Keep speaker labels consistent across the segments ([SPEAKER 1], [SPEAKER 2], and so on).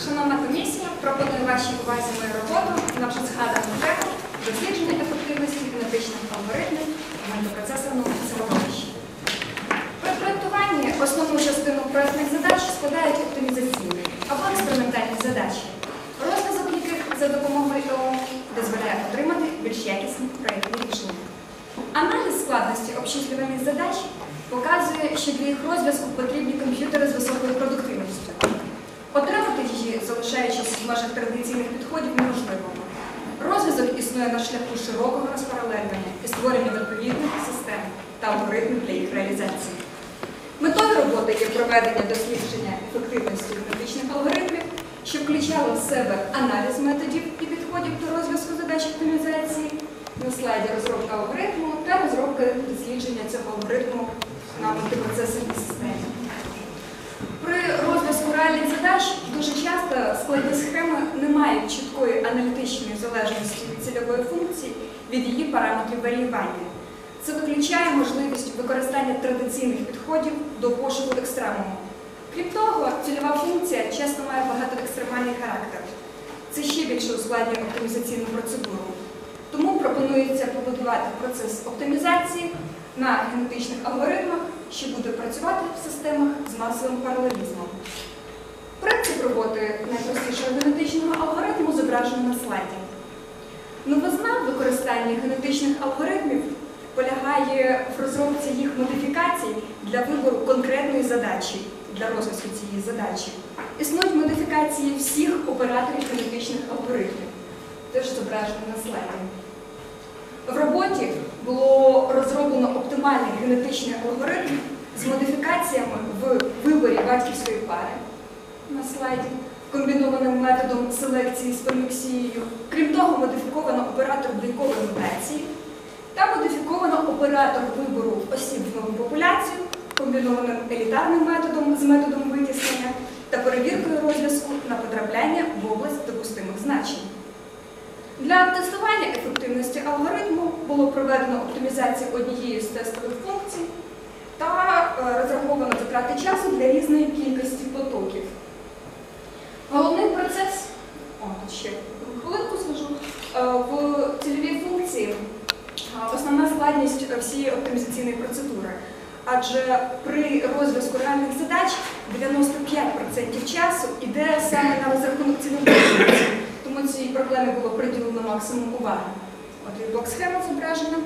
[SPEAKER 1] Шановна комісія, пропоную вашій увазі мою роботу на вже згадану тему дослідження ефективності генетичних алгоритмів в генопроцесорному середовищі. При проєктуванні основну частину проєктних задач складають оптимізаційні або експериментальні задачі, розв'язок яких за допомогою ООО дозволяє отримати більш якісні проєктні рішення. Аналіз складності обчислювальних задач показує, що для їх розв'язку потрібні комп'ютери з високою продуктивністю. Отримати її, залишаючись в межах традиційних підходів, неможливо. Розв'язок існує на шляху широкого розпаралельнення і створення відповідних систем та алгоритмів для їх реалізації. Метою роботи є проведення дослідження ефективності генетичних алгоритмів, що включало в себе аналіз методів і підходів до розв'язку задач оптимізації, на слайді розробка алгоритму та розробка дослідження цього алгоритму на мультипроцесорній системі. При розв'язку реальних задач дуже часто складні схеми не мають чіткої аналітичної залежності від цільової функції від її параметрів варіювання. Це виключає можливість використання традиційних підходів до пошуку екстремуму. Крім того, цільова функція часто має багатоекстремальний характер. Це ще більше ускладнює оптимізаційну процедуру. Тому пропонується побудувати процес оптимізації на генетичних алгоритмах, що буде працювати в системах з масовим паралелізмом. Принцип роботи найпростішого генетичного алгоритму зображено на слайді. Новизна в використанні генетичних алгоритмів полягає в розробці їх модифікацій для вибору конкретної задачі, для розв'язку цієї задачі. Існують модифікації всіх операторів генетичних алгоритмів, теж зображено на слайді. В роботі було розроблено оптимальний генетичний алгоритм з модифікаціями в виборі батьківської пари на слайді, комбінованим методом селекції з перміксією. Крім того, модифіковано оператор двійкової мутації та модифіковано оператор вибору осіб в нову популяцію, комбінованим елітарним методом з методом витіснення та перевіркою розв'язку на потрапляння в область допустимих значень. Для тестування ефективності алгоритму було проведено оптимізацію однієї з тестових функцій та розраховано затрати часу для різної кількості потоків. Головний процес, тут ще хвилинку скажу, в цільовій функції основна складність всієї оптимізаційної процедури. Адже при розв'язку реальних задач 95% часу йде саме на розрахунок цільової функції. Тому цій проблемі було приділено максимум уваги. От і блок-схема зображена.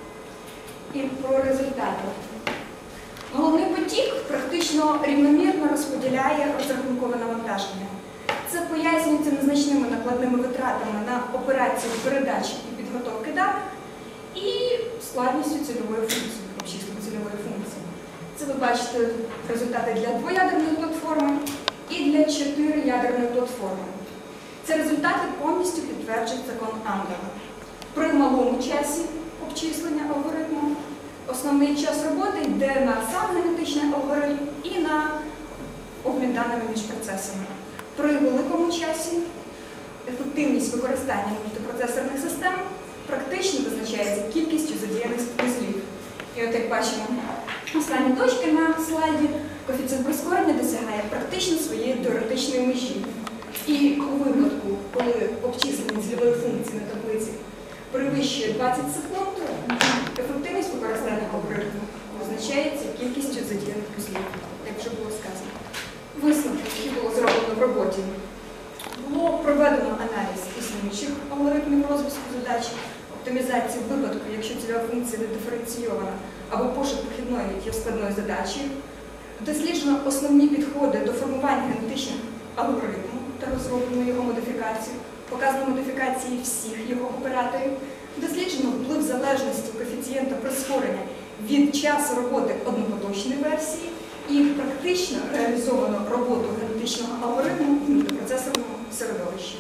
[SPEAKER 1] І про результати. Головний потік практично рівномірно розподіляє розрахункове навантаження. Це пояснюється незначними накладними витратами на операцію передачі і підготовки даних і складністю цільової функції, обчислення цільової функції. Це ви бачите результати для двоядерної платформи і для 4-ядерної платформи. Ці результати повністю підтверджують закон Андера. При малому часі обчислення алгоритму основний час роботи йде на сам генетичний алгоритм і на обмін даними між процесами. При великому часі ефективність використання мультипроцесорних систем практично визначається кількістю задіяних вузлів. І от як бачимо, останні точки на слайді, коефіцієнт прискорення досягає практично своєї теоретичної межі. І у випадку, коли обчислення цільової функції на таблиці перевищує 20 секунд, ефективність використання алгоритму визначається кількістю задіяних вузлів, як вже було сказано. Висновки, які було зроблено в роботі, було проведено аналіз існуючих алгоритмів розв'язку задач, оптимізації в випадку, якщо цільова функція не диференційована, або пошук похідної є складної задачі, досліджено основні підходи до формування генетичних алгоритмів та розроблено його модифікацію, показано модифікації всіх його операторів, досліджено вплив залежності коефіцієнта прискорення від часу роботи однопоточної версії і практично реалізовано роботу генетичного алгоритму в мультипроцесорному середовищі.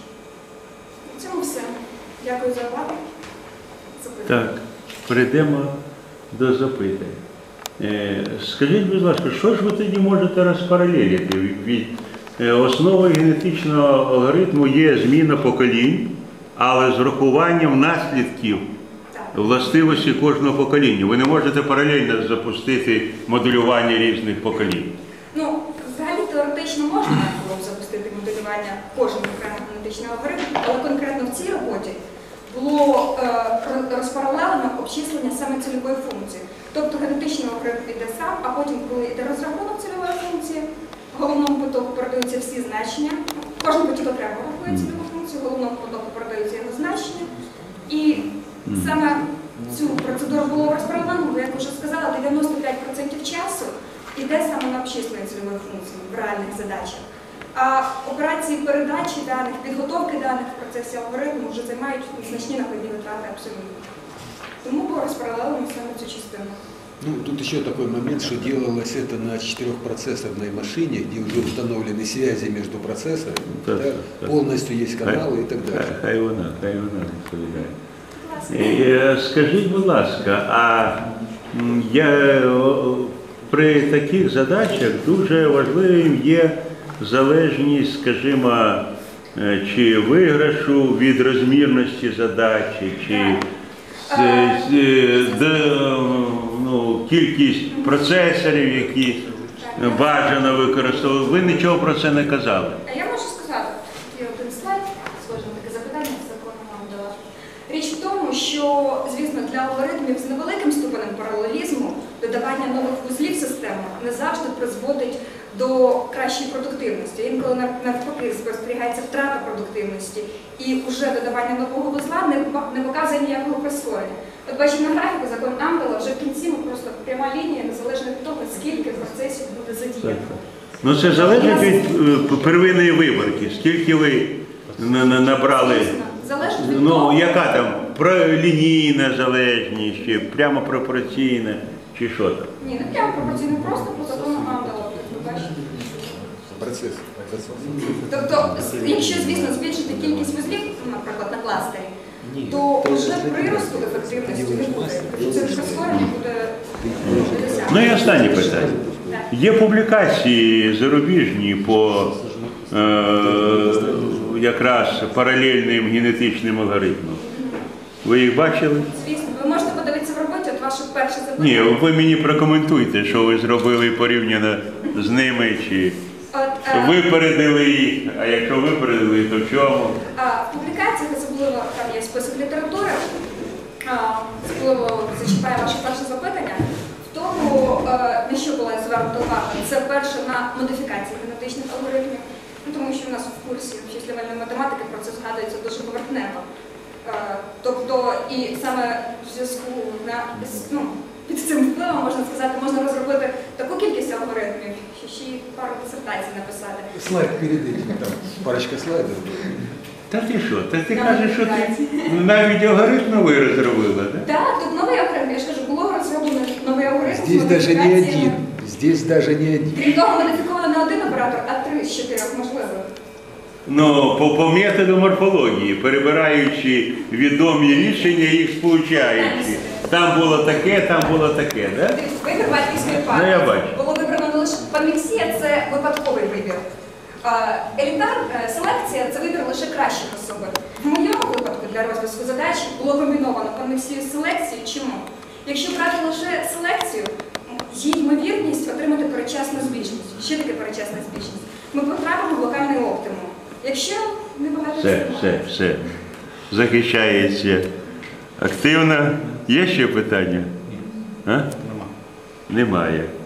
[SPEAKER 1] На цьому все. Дякую за увагу.
[SPEAKER 2] Так, перейдемо до запитань. Скажіть, будь ласка, що ж ви тоді можете розпаралелити? Від основою генетичного алгоритму є зміна поколінь, але з врахуванням наслідків властивості кожного покоління. Ви не можете паралельно запустити моделювання різних поколінь.
[SPEAKER 1] Ну, взагалі теоретично теоретично можна було б запустити моделювання кожного окремого генетичного алгоритму, але конкретно в цій роботі було розпаралелено обчислення саме цільової функції. Тобто генетичний алгоритм йде сам, а потім, коли йде розрахунок цільової функції, головному потоку передаються всі значення. Кожен потік окремо рахує цільову функцію, головному потоку передаються його значення. І саме цю процедуру було розпаралелено, бо, як вже сказала, 95% часу йде саме на обчислення цільової функції в реальних задачах. А операції передачі даних, підготовки даних в процесі алгоритму вже займають значні накладні витрати абсолютно. Тому було розпаралелено саме цю частину.
[SPEAKER 3] Ну, тут еще такой момент, что делалось это на 4-процессорной машине, где уже установлены связи между процессорами,
[SPEAKER 2] Да,
[SPEAKER 3] да,
[SPEAKER 2] да.
[SPEAKER 3] полностью есть каналы и так далее.
[SPEAKER 2] Хай вона відповідає. Скажіть, будь ласка, а при таких задачах дуже важливим є залежність, скажімо, чи виграшу від розмірності задачі, чи кількість процесорів, які бажано використовувати. Ви нічого про це не казали.
[SPEAKER 1] А я можу сказати, є один слайд, схоже на таке запитання, законом вам дала. Річ в тому, що, звісно, для алгоритмів з невеликим ступенем паралелізму додавання нових вузлів системи не завжди призводить до кращої продуктивності. Інколи навпаки спостерігається втрата продуктивності, і вже додавання нового вузла не показує ніякого прискорення. От бачимо на графіку закон Амдала, вже в кінці ми просто пряма лінія, незалежно від того, скільки процесів буде задіяно.
[SPEAKER 2] Ну це залежить від первинної виборки, скільки ви набрали,
[SPEAKER 1] Залежить від того,
[SPEAKER 2] яка там, лінійна залежність, чи прямо пропорційна, чи що там?
[SPEAKER 1] Ні, не прямо пропорційно, просто по закону Амдала, ви бачите.
[SPEAKER 3] Процесс.
[SPEAKER 1] Тобто, якщо, звісно, збільшити кількість вузлів, наприклад, на кластері, то вже приросту ефективності не буде. Це прискорення буде досягнено.
[SPEAKER 2] Ну і останнє питання. Є публікації зарубіжні по якраз паралельним генетичним алгоритмам. Ви їх бачили?
[SPEAKER 1] Звісно, ви можете подивитися в роботі, от ваше перше запитання.
[SPEAKER 2] Ні, ви мені прокоментуйте, що ви зробили порівняно з ними, чи випередили їх, а якщо випередили, то в чому?
[SPEAKER 1] В публікаціях, особливо там є список літератури, особливо зачіпає ваше перше запитання, в тому, на що була звернута увага, це перше на модифікації генетичних алгоритмів, тому що в нас в курсі обчислювальної математики про це згадується дуже поверхнево. Тобто, і саме в зв'язку під цим впливом, можна сказати, можна розробити таку кількість алгоритмів, що ще й пару дисертацій написати.
[SPEAKER 3] Слайд перед этим, там парочка слайдов.
[SPEAKER 2] Та ти що? Та ти кажеш, що ти навіть алгоритм новий розробила, так?
[SPEAKER 1] Так, тут новий алгоритм, я ж кажу, було розроблено новий алгоритм.
[SPEAKER 3] Здесь даже не один. Здесь даже не один.
[SPEAKER 1] Крім того, модифіковано не один оператор, а 3 з 4 можливих.
[SPEAKER 2] Ну, по методу морфології, перебираючи відомі рішення, їх сполучаючи. Там було таке, так? Да?
[SPEAKER 1] Вибір батьківської пари.
[SPEAKER 2] Ну, я бачу.
[SPEAKER 1] Було вибрано не лише панміксія, це випадковий вибір. Селекція – це вибір лише кращих особи. В моєму випадку для розв'язку задач було комбіновано панміксію з селекцією. Чому? Якщо брати лише селекцію, є ймовірність отримати передчасну збільшеність. Що таке передчасна збільшеність? Ми потрапимо в локальний оптимум. Якщо небагато...
[SPEAKER 2] Все. Захищається активно. Є ще питання? Немає.